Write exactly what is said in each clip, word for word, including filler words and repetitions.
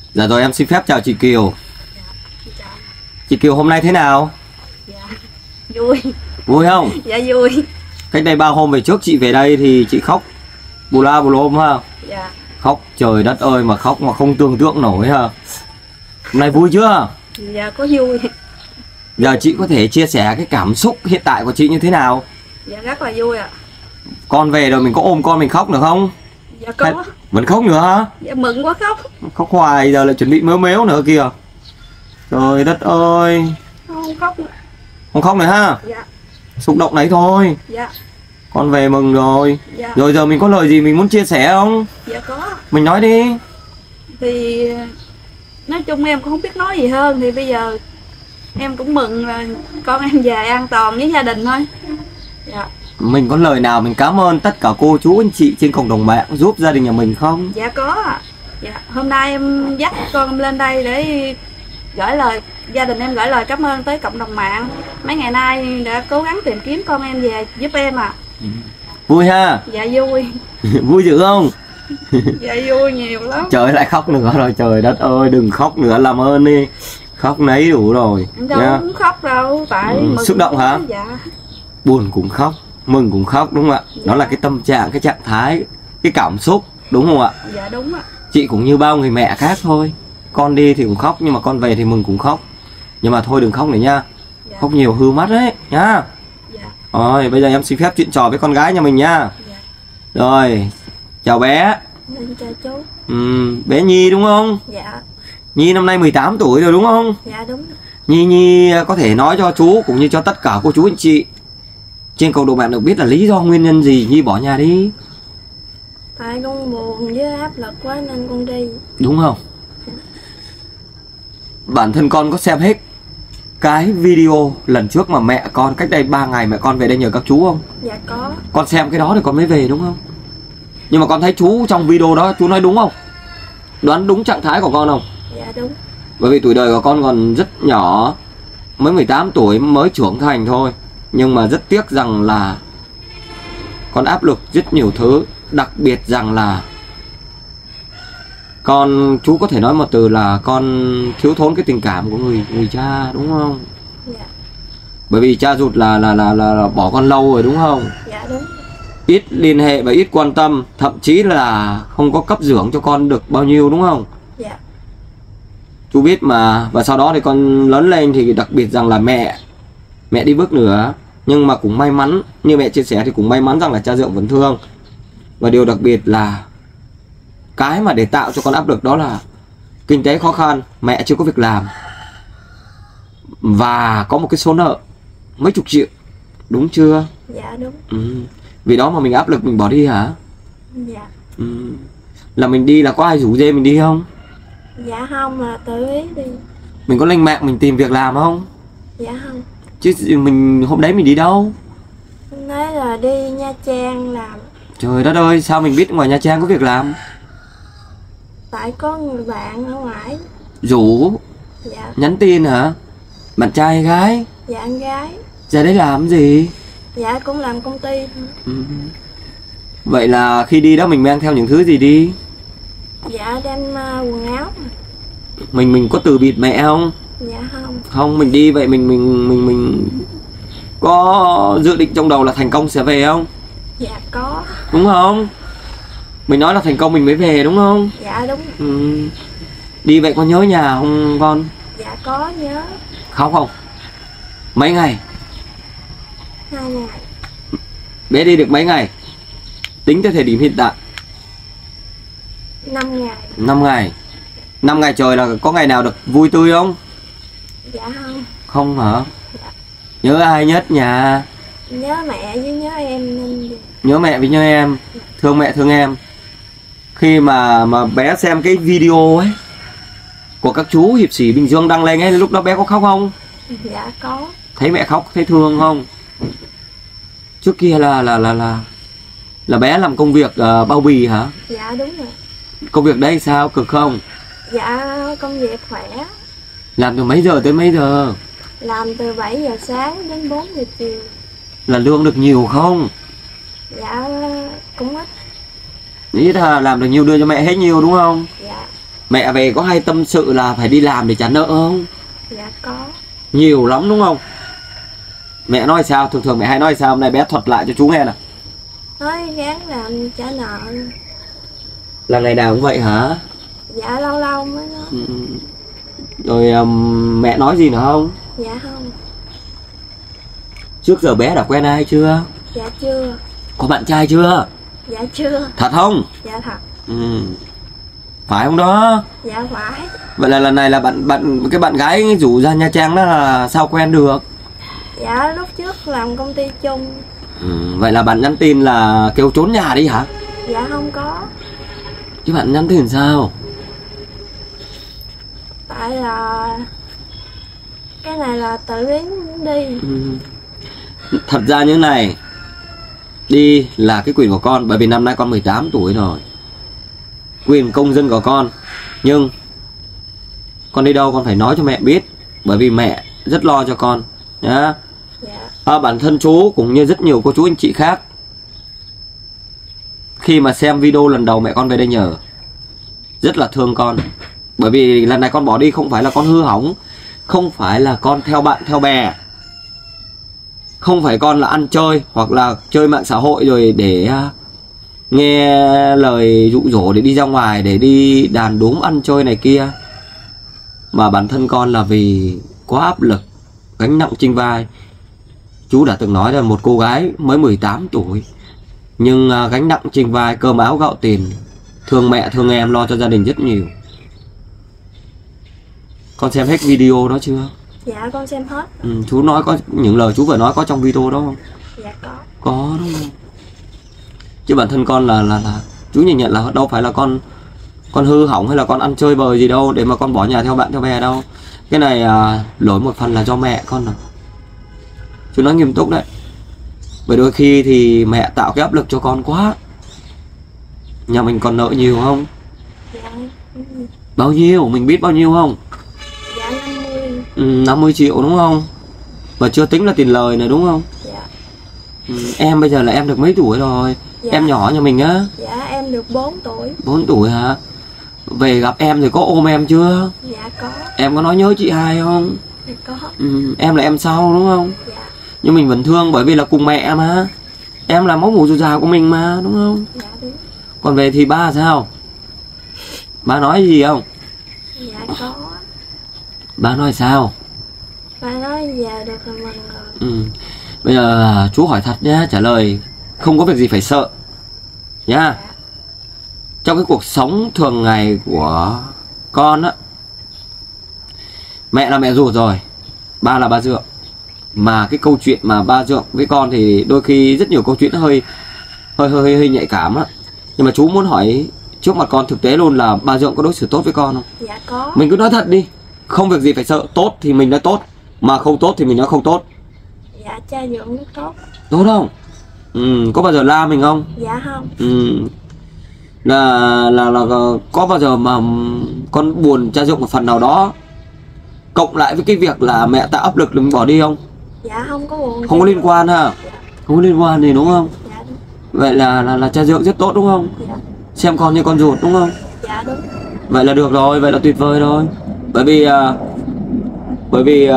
Dạ rồi, em xin phép chào chị Kiều. Dạ, chào. Chị Kiều hôm nay thế nào? Dạ, vui. Vui không? Dạ vui. Cách đây ba hôm về trước chị về đây thì chị khóc bù la bù lôm ha. Dạ. Khóc trời đất ơi mà khóc mà không tưởng tượng nổi ha. Hôm nay vui chưa? Dạ có vui. Giờ chị có thể chia sẻ cái cảm xúc hiện tại của chị như thế nào? Dạ rất là vui ạ. À. Con về rồi mình có ôm con mình khóc được không? Dạ có. Hay vẫn khóc nữa hả? Dạ mừng quá khóc. Khóc hoài giờ lại chuẩn bị mếu mếu nữa kìa. Trời đất ơi. Không khóc nữa. Không khóc nữa ha? Dạ. Xúc động đấy thôi. Dạ. Con về mừng rồi. Dạ. Rồi giờ mình có lời gì mình muốn chia sẻ không? Dạ có. Mình nói đi. Thì nói chung em cũng không biết nói gì hơn. Thì bây giờ em cũng mừng là con em về an toàn với gia đình thôi. Dạ. Mình có lời nào mình cảm ơn tất cả cô chú anh chị trên cộng đồng mạng giúp gia đình nhà mình không? Dạ có ạ. Dạ. Hôm nay em dắt con em lên đây để gửi lời, gia đình em gửi lời cảm ơn tới cộng đồng mạng. Mấy ngày nay đã cố gắng tìm kiếm con em về giúp em à. Vui ha? Dạ vui. Vui dữ không? Dạ vui nhiều lắm. Trời lại khóc nữa rồi, trời đất ơi đừng khóc nữa làm ơn đi. Khóc nấy đủ rồi. Em đâu nha. muốn khóc đâu, tại Ừ, mừng xúc động hả? Dạ. Buồn cũng khóc, mừng cũng khóc đúng không ạ? Dạ. Đó là cái tâm trạng, cái trạng thái, cái cảm xúc đúng không ạ? Dạ đúng ạ. Chị cũng như bao người mẹ khác thôi. Con đi thì cũng khóc nhưng mà con về thì mừng cũng khóc. Nhưng mà thôi đừng khóc nữa nha. Dạ. Khóc nhiều hư mắt đấy nhá. Dạ. Rồi bây giờ em xin phép chuyện trò với con gái nhà mình nha. Dạ. Rồi chào bé. Em chào chú. Ừ, bé Nhi đúng không? Dạ. Nhi năm nay mười tám tuổi rồi đúng không? Dạ đúng. Nhi Nhi có thể nói cho chú cũng như cho tất cả cô chú anh chị trên cộng đồng mạng được biết là lý do nguyên nhân gì Nhi bỏ nhà đi? Tại con buồn với áp lực quá nên con đi. Đúng không? Bản thân con có xem hết cái video lần trước mà mẹ con cách đây ba ngày mẹ con về đây nhờ các chú không? Dạ có. Con xem cái đó thì con mới về đúng không? Nhưng mà con thấy chú trong video đó chú nói đúng không? Đoán đúng trạng thái của con không? Dạ đúng. Bởi vì tuổi đời của con còn rất nhỏ, mới mười tám tuổi mới trưởng thành thôi. Nhưng mà rất tiếc rằng là con áp lực rất nhiều thứ. Đặc biệt rằng là con, chú có thể nói một từ là con thiếu thốn cái tình cảm của người người cha đúng không? Dạ. Bởi vì cha ruột là là, là là là bỏ con lâu rồi đúng không? Dạ đúng. Ít liên hệ và ít quan tâm, thậm chí là không có cấp dưỡng cho con được bao nhiêu đúng không? Dạ. Chú biết mà. Và sau đó thì con lớn lên thì đặc biệt rằng là mẹ Mẹ đi bước nữa. Nhưng mà cũng may mắn, như mẹ chia sẻ thì cũng may mắn rằng là cha dượng vẫn thương. Và điều đặc biệt là cái mà để tạo cho con áp lực đó là kinh tế khó khăn, mẹ chưa có việc làm và có một cái số nợ mấy chục triệu. Đúng chưa? Dạ đúng. Ừ. Vì đó mà mình áp lực mình bỏ đi hả? Dạ. Ừ. Là mình đi là có ai rủ dê mình đi không? Dạ không, là tự ý đi. Mình có lên mạng mình tìm việc làm không? Dạ không. Chứ mình hôm đấy mình đi đâu? Nói là đi Nha Trang làm. Trời đất ơi, sao mình biết ngoài Nha Trang có việc làm? Tại có người bạn ở ngoài. Rủ? Dạ. Nhắn tin hả? Bạn trai hay gái? Dạ con gái. Ra đấy làm gì? Dạ cũng làm công ty. Ừ. Vậy là khi đi đó mình mang theo những thứ gì đi? Dạ đem uh, quần áo. Mình mình có từ biệt mẹ không? Dạ không. Không, mình đi vậy mình mình mình mình có dự định trong đầu là thành công sẽ về không? Dạ có. Đúng không? Mình nói là thành công mình mới về đúng không? Dạ đúng. Ừ. Đi vậy có nhớ nhà không con? Dạ có nhớ. Khóc không? Mấy ngày? Hai ngày. Bé đi được mấy ngày? Tính tới thời điểm hiện tại Năm ngày. năm ngày. Năm ngày trời là có ngày nào được vui tươi không? Dạ không. Không hả? Dạ. Nhớ ai nhất nhà? Nhớ mẹ với nhớ em nên về. Nhớ mẹ với nhớ em. Thương mẹ thương em. Khi mà mà bé xem cái video ấy của các chú hiệp sĩ Bình Dương đăng lên ấy, lúc đó bé có khóc không? Dạ có. Thấy mẹ khóc thấy thương không? Trước kia là là là là là bé làm công việc uh, bao bì hả? Dạ đúng rồi. Công việc đấy sao, cực không? Dạ công việc khỏe. Làm từ mấy giờ tới mấy giờ? Làm từ bảy giờ sáng đến bốn giờ chiều. Là lương được nhiều không? Dạ cũng ít. Ít là làm được nhiều đưa cho mẹ hết nhiều đúng không? Dạ. Mẹ về có hay tâm sự là phải đi làm để trả nợ không? Dạ có. Nhiều lắm đúng không? Mẹ nói sao? Thường thường mẹ hay nói sao? Hôm nay bé thuật lại cho chú nghe nào. Nói gán làm trả nợ. Là ngày nào cũng vậy hả? Dạ lâu lâu mới nói. Ừ. Rồi um, mẹ nói gì nữa không? Dạ không. Trước giờ bé đã quen ai chưa? Dạ chưa. Có bạn trai chưa? Dạ chưa. Thật không? Dạ thật. Ừ. Phải không đó? Dạ phải. Vậy là lần này là bạn bạn cái bạn gái rủ ra Nha Trang đó là sao quen được? Dạ lúc trước làm công ty chung. Ừ. Vậy là bạn nhắn tin là kêu trốn nhà đi hả? Dạ không có. Chứ bạn nhắn tin sao? Tại là cái này là tự biến đi. Ừ. Thật ra như thế này, đi là cái quyền của con, bởi vì năm nay con mười tám tuổi rồi, quyền công dân của con. Nhưng con đi đâu con phải nói cho mẹ biết, bởi vì mẹ rất lo cho con nhá. Dạ. À, bản thân chú cũng như rất nhiều cô chú anh chị khác, khi mà xem video lần đầu mẹ con về đây nhờ, rất là thương con. Bởi vì lần này con bỏ đi không phải là con hư hỏng, không phải là con theo bạn theo bè, không phải con là ăn chơi hoặc là chơi mạng xã hội rồi để uh, nghe lời dụ dỗ để đi ra ngoài, để đi đàn đúm ăn chơi này kia. Mà bản thân con là vì quá áp lực, gánh nặng trên vai. Chú đã từng nói là một cô gái mới mười tám tuổi, nhưng uh, gánh nặng trên vai, cơm áo gạo tiền, thương mẹ thương em, lo cho gia đình rất nhiều. Con xem hết video đó chưa? Dạ con xem hết. Ừ, chú nói có những lời chú vừa nói có trong video đó không? Dạ có. Có đúng không? Chứ bản thân con là là là chú nhìn nhận là đâu phải là con con hư hỏng hay là con ăn chơi bời gì đâu để mà con bỏ nhà theo bạn theo bè đâu. Cái này à, lỗi một phần là do mẹ con rồi. Chú nói nghiêm túc đấy. Bởi đôi khi thì mẹ tạo cái áp lực cho con quá. Nhà mình còn nợ nhiều không? Dạ. Bao nhiêu? Mình biết bao nhiêu không? Dạ năm mươi. Ừ, năm mươi triệu đúng không? Và chưa tính là tiền lời này đúng không? Dạ. Ừ, em bây giờ là em được mấy tuổi rồi? Dạ. Em nhỏ nhà mình á? Dạ em được bốn tuổi. bốn tuổi hả? Về gặp em thì có ôm em chưa? Dạ có. Em có nói nhớ chị hai không? Dạ có. Ừ, em là em sau đúng không? Dạ. Nhưng mình vẫn thương bởi vì là cùng mẹ mà. Em là máu mủ dồi dào của mình mà đúng không? Dạ đúng. Còn về thì ba sao? Ba nói gì không? Dạ có. Ba nói sao? Ba nói về được rồi mình rồi. Ừ. Bây giờ chú hỏi thật nhá, trả lời không có việc gì phải sợ nhá. Dạ. Trong cái cuộc sống thường ngày của con á, mẹ là mẹ ruột rồi, ba là ba dượng. Mà cái câu chuyện mà ba dượng với con thì đôi khi rất nhiều câu chuyện hơi hơi hơi hơi, hơi nhạy cảm á. Nhưng mà chú muốn hỏi trước mặt con thực tế luôn là ba dượng có đối xử tốt với con không? Dạ có. Mình cứ nói thật đi, không việc gì phải sợ. Tốt thì mình nói tốt, mà không tốt thì mình nói không tốt. Dạ cha dưỡng rất tốt. Tốt không? Ừ, có bao giờ la mình không? Dạ không. Ừ. Là, là là có bao giờ mà con buồn cha dượng một phần nào đó cộng lại với cái việc là mẹ tạo áp lực mình bỏ đi không? Dạ không có buồn. Không có liên quan ha? Dạ. Không có liên quan gì đúng không? Dạ đúng. Vậy là là, là cha dượng rất tốt đúng không? Dạ. Xem con như con ruột đúng không? Dạ đúng. Vậy là được rồi, vậy là tuyệt vời rồi. Bởi vì uh, bởi vì uh,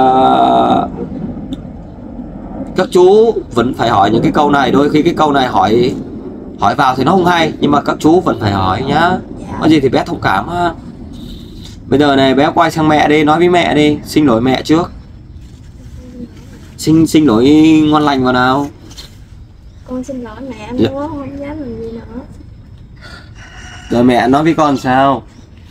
các chú vẫn phải hỏi những cái câu này. Đôi khi cái câu này hỏi hỏi vào thì nó không hay, nhưng mà các chú vẫn phải hỏi nhá. Dạ. Có gì thì bé thông cảm ha. Bây giờ này bé quay sang mẹ đi, nói với mẹ đi, xin lỗi mẹ trước. Xin xin lỗi ngon lành vào nào. Con xin lỗi mẹ, Dạ. bố không dám làm gì nữa. Rồi mẹ nói với con sao?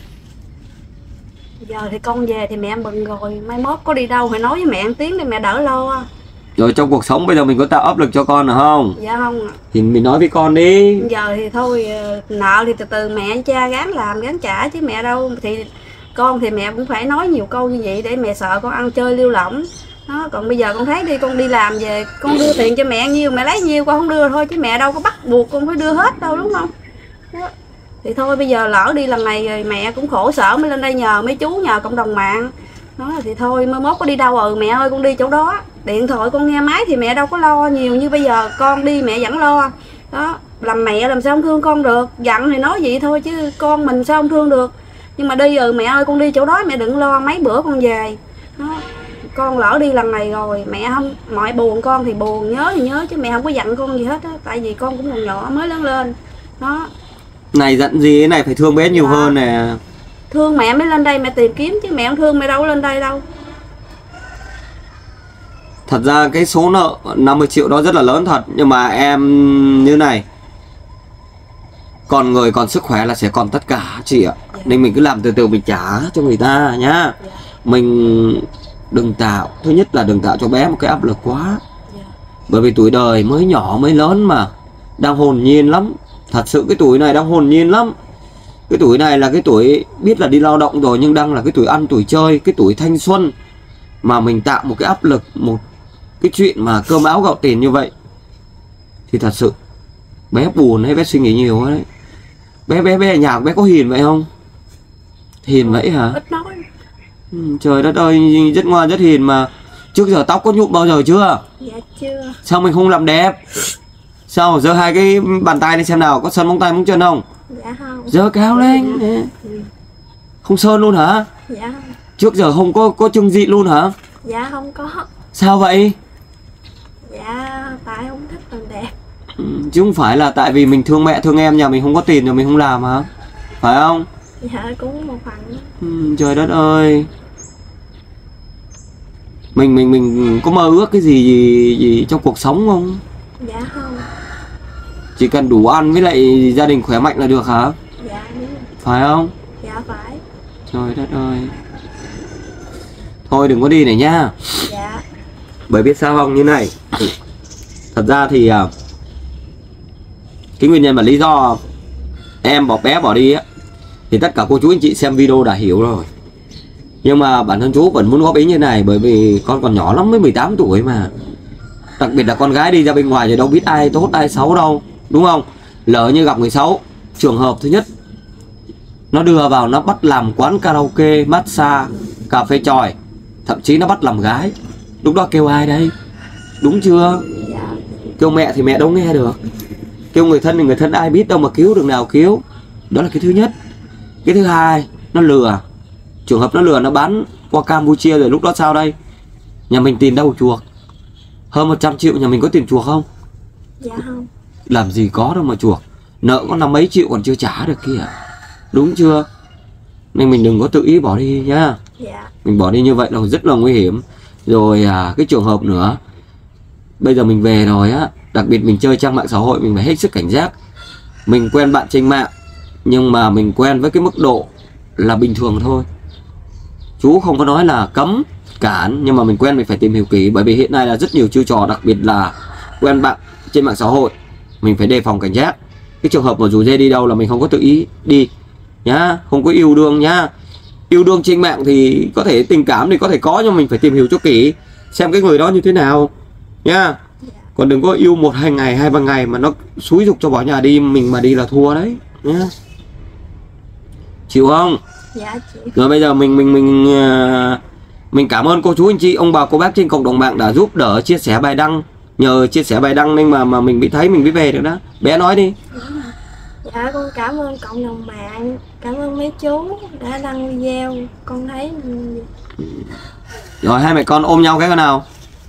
Giờ thì con về thì mẹ bận rồi, mai mốt có đi đâu phải nói với mẹ một tiếng để mẹ đỡ lo. Rồi trong cuộc sống bây giờ mình có tạo áp lực cho con được không? Dạ không. Thì mình nói với con đi. Giờ thì thôi, nợ thì từ từ mẹ cha gán làm gán trả chứ mẹ đâu. Thì con thì mẹ cũng phải nói nhiều câu như vậy để mẹ sợ con ăn chơi lưu lỏng đó. Còn bây giờ con thấy đi, con đi làm về con đưa tiền cho mẹ nhiêu mẹ lấy nhiêu, con không đưa thôi chứ mẹ đâu có bắt buộc con phải đưa hết đâu, đúng không đó. Thì thôi bây giờ lỡ đi lần này rồi mẹ cũng khổ sở mới lên đây nhờ mấy chú, nhờ cộng đồng mạng đó. Thì thôi mai mốt có đi đâu ừ mẹ ơi con đi chỗ đó, điện thoại con nghe máy thì mẹ đâu có lo nhiều như bây giờ. Con đi mẹ vẫn lo đó, làm mẹ làm sao không thương con được, giận thì nói vậy thôi chứ con mình sao không thương được. Nhưng mà đi rồi mẹ ơi, con đi chỗ đó mẹ đừng lo, mấy bữa con về đó. Con lỡ đi lần này rồi mẹ không, mọi buồn con thì buồn, nhớ thì nhớ chứ mẹ không có giận con gì hết á, tại vì con cũng còn nhỏ mới lớn lên đó. Này giận gì, cái này phải thương bé nhiều Dạ. hơn nè. Thương mẹ mới lên đây mẹ tìm kiếm, chứ mẹ không thương mẹ đâu có lên đây đâu. Thật ra cái số nợ năm mươi triệu đó rất là lớn thật. Nhưng mà em như này, còn người còn sức khỏe là sẽ còn tất cả chị ạ. Dạ. Nên mình cứ làm từ từ mình trả cho người ta nhá. Dạ. Mình đừng tạo, thứ nhất là đừng tạo cho bé một cái áp lực quá. Dạ. Bởi vì tuổi đời mới nhỏ mới lớn mà, đang hồn nhiên lắm. Thật sự cái tuổi này đang hồn nhiên lắm. Cái tuổi này là cái tuổi biết là đi lao động rồi, nhưng đang là cái tuổi ăn tuổi chơi, cái tuổi thanh xuân. Mà mình tạo một cái áp lực, một cái chuyện mà cơm áo gạo tiền như vậy, thì thật sự bé buồn hay bé suy nghĩ nhiều đấy. Bé bé bé ở nhà bé có hiền vậy không? Hiền vậy hả? Ít nói. Ừ, trời đất ơi, rất ngoan rất hiền mà. Trước giờ tóc có nhuộm bao giờ chưa? Dạ chưa. Sao mình không làm đẹp? Sao giơ hai cái bàn tay lên xem nào, có sơn móng tay móng chân không? Dạ không. Giơ cao lên. Ừ. Không sơn luôn hả? Dạ không. Trước giờ không có có trưng dị luôn hả? Dạ không có. Sao vậy? Dạ tại không thích làm đẹp. Ừ, chứ không phải là tại vì mình thương mẹ thương em, nhà mình không có tiền rồi mình không làm hả? Phải không? Dạ cũng một phần. Ừ, trời đất ơi. Mình mình mình có mơ ước cái gì gì, gì trong cuộc sống không? Dạ không. Chỉ cần đủ ăn với lại gia đình khỏe mạnh là được hả? Dạ đúng. Phải không? Dạ phải. Trời đất ơi. Thôi đừng có đi này nha. Dạ. Bởi biết sao không, như này. Thật ra thì à, cái nguyên nhân và lý do em bỏ bé bỏ đi á, thì tất cả cô chú anh chị xem video đã hiểu rồi. Nhưng mà bản thân chú vẫn muốn góp ý như này, bởi vì con còn nhỏ lắm, mới mười tám tuổi mà. Đặc biệt là con gái đi ra bên ngoài thì đâu biết ai tốt ai xấu đâu, đúng không? Lỡ như gặp người xấu, trường hợp thứ nhất, nó đưa vào nó bắt làm quán karaoke, massage, cà phê chòi, thậm chí nó bắt làm gái. Lúc đó kêu ai đây? Đúng chưa? Dạ. Kêu mẹ thì mẹ đâu nghe được, kêu người thân thì người thân ai biết đâu mà cứu được nào cứu. Đó là cái thứ nhất. Cái thứ hai, nó lừa. Trường hợp nó lừa, nó bán qua Campuchia rồi, lúc đó sao đây? Nhà mình tiền đâu chuộc? Hơn một trăm triệu nhà mình có tiền chuộc không? Dạ không. Làm gì có đâu mà chuộc. Nợ có năm mấy triệu còn chưa trả được kìa. Đúng chưa? Nên mình đừng có tự ý bỏ đi nhá. Dạ. Mình bỏ đi như vậy là rất là nguy hiểm. Rồi à, cái trường hợp nữa, bây giờ mình về rồi á, đặc biệt mình chơi trang mạng xã hội, mình phải hết sức cảnh giác. Mình quen bạn trên mạng, nhưng mà mình quen với cái mức độ là bình thường thôi. Chú không có nói là cấm, cản, nhưng mà mình quen mình phải tìm hiểu kỹ. Bởi vì hiện nay là rất nhiều chiêu trò, đặc biệt là quen bạn trên mạng xã hội, mình phải đề phòng cảnh giác. Cái trường hợp mà rủ dê đi đâu là mình không có tự ý đi nhá, không có yêu đương nhá. Yêu đương trên mạng thì có thể tình cảm thì có thể có, nhưng mình phải tìm hiểu cho kỹ, xem cái người đó như thế nào nhá. Còn đừng có yêu một hai ngày, hai ba ngày mà nó xúi dục cho bỏ nhà đi, mình mà đi là thua đấy nhá. Chịu không? Dạ chị. Rồi bây giờ mình mình mình uh, mình cảm ơn cô chú anh chị, ông bà cô bác trên cộng đồng mạng đã giúp đỡ chia sẻ bài đăng. Nhờ chia sẻ bài đăng nên mà mà mình bị thấy mình mới về được đó. Bé nói đi. Dạ con cảm ơn cộng đồng mạng, cảm ơn mấy chú đã đăng video, con thấy. Rồi hai mẹ con ôm nhau cái con nào.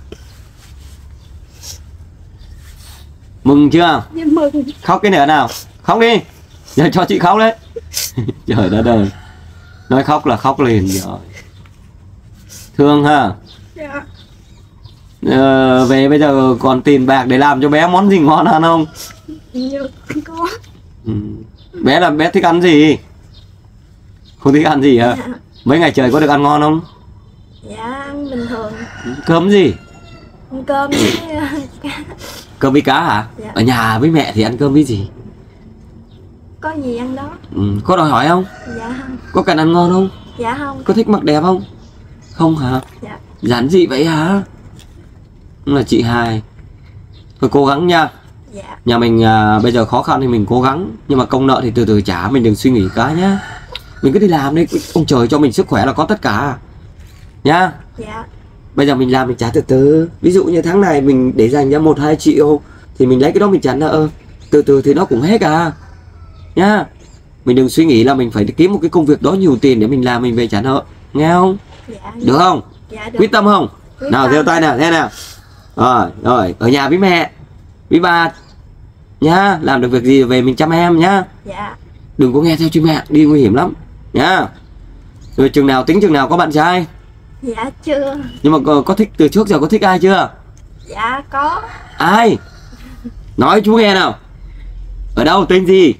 Mừng chưa? Dạ mừng. Khóc cái nữa nào. Khóc đi. Giờ cho chị khóc đấy. Trời đất ơi. Nói khóc là khóc liền rồi. Thương ha. Dạ. Ờ, về bây giờ còn tiền bạc để làm cho bé món gì ngon ăn không? Dạ có. Ừ. Bé là bé thích ăn gì? Không thích ăn gì hả? Dạ. Mấy ngày trời có được ăn ngon không? Dạ ăn bình thường. Cơm gì? Ăn cơm với Cơm với cá hả? Dạ. Ở nhà với mẹ thì ăn cơm với gì? có gì ăn đó. Ừ. Có đòi hỏi không? Dạ không. Có cần ăn ngon không? Dạ không. Có thích mặc đẹp không? Không hả? Dạ. Giản dị vậy hả? Là chị hai. Thôi cố gắng nha. Dạ. Nhà mình à, bây giờ khó khăn thì mình cố gắng, nhưng mà công nợ thì từ từ trả, mình đừng suy nghĩ cá nhá. Mình cứ đi làm đi, ông trời cho mình sức khỏe là có tất cả nhá. Dạ. Bây giờ mình làm mình trả từ từ. Ví dụ như tháng này mình để dành ra một hai triệu thì mình lấy cái đó mình trả nợ, từ từ thì nó cũng hết à nhá. Mình đừng suy nghĩ là mình phải kiếm một cái công việc đó nhiều tiền để mình làm mình về trả nợ, nghe không? Dạ. Được không? Dạ được. Quyết tâm không? Quyết Nào tâm. giơ tay nào, thế nào. Rồi, rồi, ở nhà với mẹ, với ba nhá, làm được việc gì về mình chăm em nhá. Dạ. Đừng có nghe theo chị mẹ, đi nguy hiểm lắm nhá. Rồi chừng nào tính chừng nào có bạn trai? Dạ chưa. Nhưng mà có, có thích từ trước giờ có thích ai chưa? Dạ có. Ai? Nói chú nghe nào. Ở đâu, tên gì?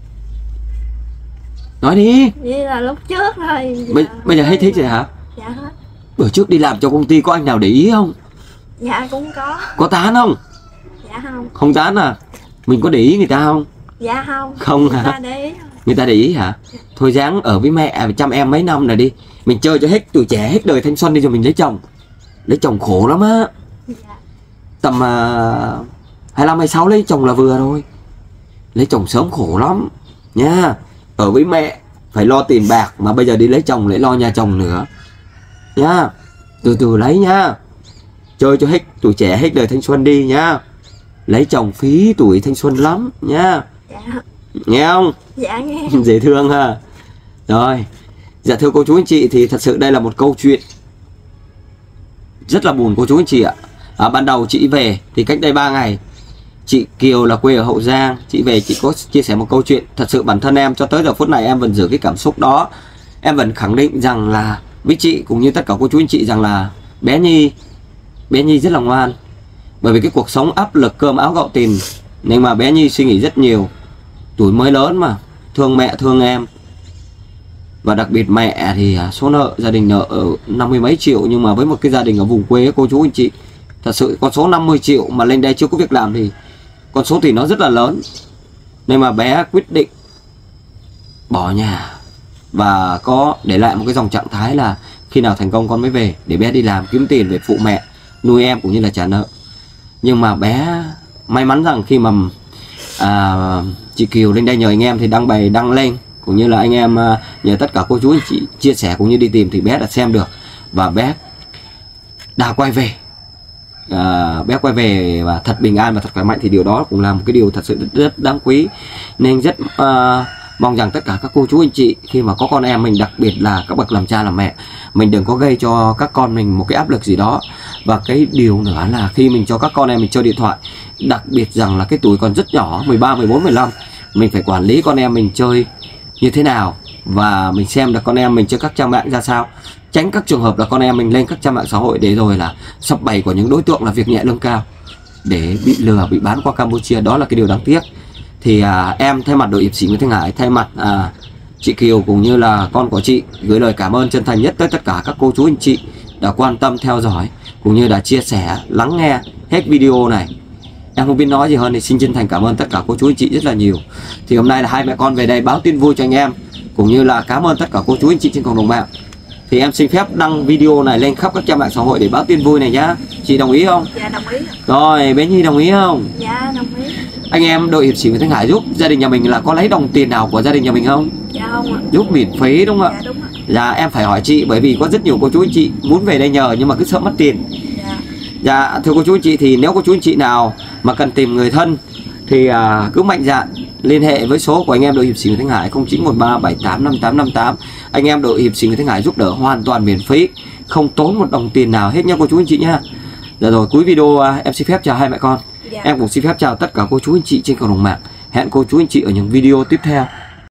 Nói đi. Vậy là lúc trước thôi. Dạ. Bây, bây giờ hết thích rồi hả? Dạ hết. Bữa trước đi làm cho công ty có anh nào để ý không? Dạ cũng có. Có tán không? Dạ không. Không tán à? Mình có để ý người ta không? Dạ không. Không hả? Người ta để ý thôi. Người ta để ý hả? Thôi dáng ở với mẹ chăm em mấy năm này đi. Mình chơi cho hết tuổi trẻ, hết đời thanh xuân đi rồi mình lấy chồng. Lấy chồng khổ lắm á. Dạ. Tầm uh, hai lăm hai sáu lấy chồng là vừa thôi. Lấy chồng sớm khổ lắm nha. Ở với mẹ phải lo tiền bạc, mà bây giờ đi lấy chồng lại lo nhà chồng nữa nha. Từ từ lấy nha. Chơi cho hết tuổi trẻ, hết đời thanh xuân đi nha. Lấy chồng phí tuổi thanh xuân lắm nha. Dạ. Nghe không? Dạ nghe. Dễ thương ha. Rồi. Dạ thưa cô chú anh chị, thì thật sự đây là một câu chuyện rất là buồn cô chú anh chị ạ. À, ban đầu chị về thì cách đây ba ngày, chị Kiều là quê ở Hậu Giang, chị về chị có chia sẻ một câu chuyện. Thật sự bản thân em cho tới giờ phút này em vẫn giữ cái cảm xúc đó. Em vẫn khẳng định rằng là với chị cũng như tất cả cô chú anh chị rằng là bé Nhi bé Nhi rất là ngoan. Bởi vì cái cuộc sống áp lực cơm áo gạo tiền nên mà bé Nhi suy nghĩ rất nhiều. Tuổi mới lớn mà, thương mẹ thương em. Và đặc biệt mẹ thì số nợ gia đình nợ ở năm mươi mấy triệu, nhưng mà với một cái gia đình ở vùng quê cô chú anh chị, thật sự con số năm mươi triệu mà lên đây chưa có việc làm thì con số thì nó rất là lớn. Nên mà bé quyết định bỏ nhà và có để lại một cái dòng trạng thái là khi nào thành công con mới về, để bé đi làm kiếm tiền về phụ mẹ, nuôi em cũng như là trả nợ. Nhưng mà bé may mắn rằng khi mà à, chị Kiều lên đây nhờ anh em thì đăng bài đăng lên, cũng như là anh em nhờ tất cả cô chú anh chị chia sẻ cũng như đi tìm, thì bé đã xem được và bé đã quay về. À, bé quay về và thật bình an và thật khỏe mạnh, thì điều đó cũng là một cái điều thật sự rất, rất đáng quý. Nên rất uh, mong rằng tất cả các cô chú anh chị khi mà có con em mình, đặc biệt là các bậc làm cha làm mẹ, mình đừng có gây cho các con mình một cái áp lực gì đó. Và cái điều nữa là khi mình cho các con em mình chơi điện thoại, đặc biệt rằng là cái tuổi còn rất nhỏ mười ba, mười bốn, mười lăm, mình phải quản lý con em mình chơi như thế nào, và mình xem được con em mình chơi các trang mạng ra sao, tránh các trường hợp là con em mình lên các trang mạng xã hội để rồi là sập bẫy của những đối tượng là việc nhẹ lương cao để bị lừa, bị bán qua Campuchia. Đó là cái điều đáng tiếc. Thì à, em thay mặt đội hiệp sĩ Nguyễn Thanh Hải, thay mặt à, chị Kiều cũng như là con của chị, gửi lời cảm ơn chân thành nhất tới tất cả các cô chú anh chị đã quan tâm theo dõi cũng như đã chia sẻ, lắng nghe hết video này. Em không biết nói gì hơn thì xin chân thành cảm ơn tất cả cô chú anh chị rất là nhiều. Thì hôm nay là hai mẹ con về đây báo tin vui cho anh em, cũng như là cảm ơn tất cả cô chú anh chị trên cộng đồng mạng. Thì em xin phép đăng video này lên khắp các trang mạng xã hội để báo tin vui này nhá. Chị đồng ý không? Dạ đồng ý. Rồi, bé Nhi đồng ý không? Dạ đồng ý. Anh em đội hiệp sĩ Nguyễn Thanh Hải giúp gia đình nhà mình là có lấy đồng tiền nào của gia đình nhà mình không? Dạ không ạ. Giúp miễn phí đúng không ạ? Dạ đúng ạ. Dạ em phải hỏi chị, bởi vì có rất nhiều cô chú anh chị muốn về đây nhờ nhưng mà cứ sợ mất tiền. Dạ. Dạ thưa cô chú anh chị, thì nếu cô chú anh chị nào mà cần tìm người thân thì à, cứ mạnh dạn liên hệ với số của anh em đội hiệp sĩ Nguyễn Thanh Hải không chín một ba bảy tám năm tám năm tám. Anh em đội hiệp sĩ Nguyễn Thanh Hải giúp đỡ hoàn toàn miễn phí, không tốn một đồng tiền nào hết nha cô chú anh chị nhá. Dạ rồi, cuối video à, em xin phép chào hai mẹ con. Dạ. Em cũng xin phép chào tất cả cô chú anh chị trên cộng đồng mạng. Hẹn cô chú anh chị ở những video tiếp theo.